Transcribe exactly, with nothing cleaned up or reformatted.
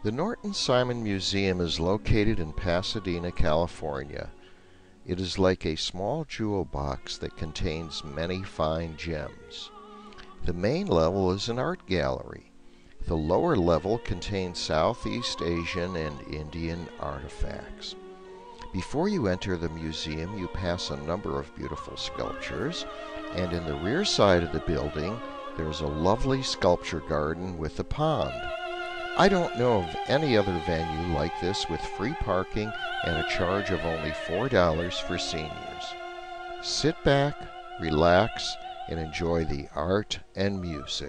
The Norton Simon Museum is located in Pasadena, California. It is like a small jewel box that contains many fine gems. The main level is an art gallery. The lower level contains Southeast Asian and Indian artifacts. Before you enter the museum, you pass a number of beautiful sculptures, and in the rear side of the building, there's a lovely sculpture garden with a pond. I don't know of any other venue like this with free parking and a charge of only four dollars for seniors. Sit back, relax, and enjoy the art and music.